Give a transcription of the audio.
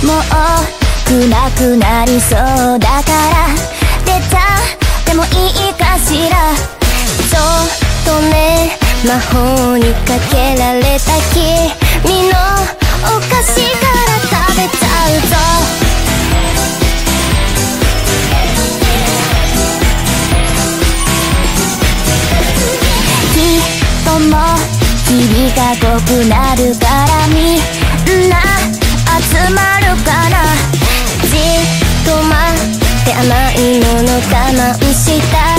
もう暗くなりそうだから出ちゃってもいいかしら。ちょっとね、魔法にかけられた君のお菓子から食べちゃうぞ。きっともう日々が濃くなるからみんな集まるかな。じっと待って甘いもの我慢した